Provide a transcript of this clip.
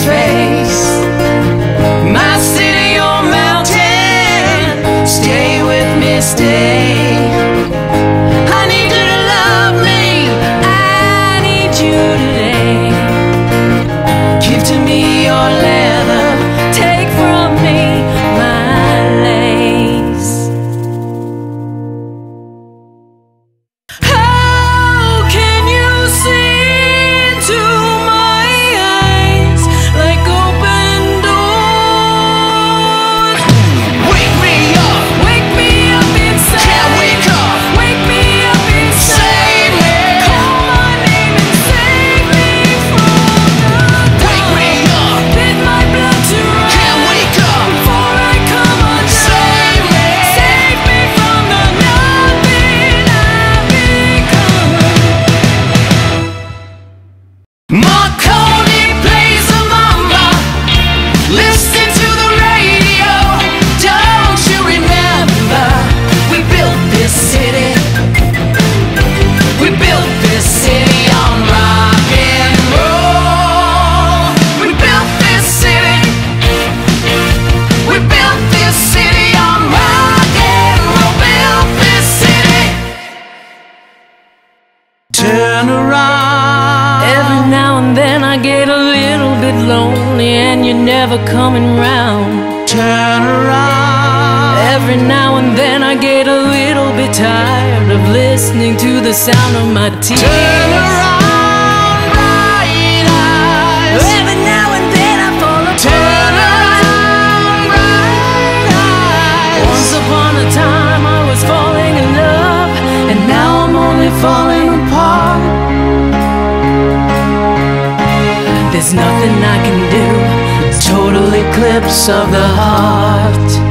face. My city or mountain, stay with me, stay. I need you to love me, I need you today. Give to me your leather, take from me my lace. How can you see into my eyes like open doors? Wake me up inside. Can't wake up. Wake me up inside. Save me. Call my name and save me from the dark. Wake me up. Bid my blood to rise. Can't wake up before I come undone. Save me. Save me from the nothing I've become. Marconi plays a mama. Listen to the radio. Don't you remember? We built this city. We built this city on rock and roll. We built this city. We built this city on rock and roll. Built this city. Turn around. Every now and then I get a little bit lonely and you're never coming round. Turn around. Every now and then I get a little bit tired of listening to the sound of my tears. Turn around, bright eyes. Every now and then I fall apart. Turn around, bright eyes. Once upon a time I was falling in love, and now I'm only falling apart. There's nothing I can do. Total eclipse of the heart.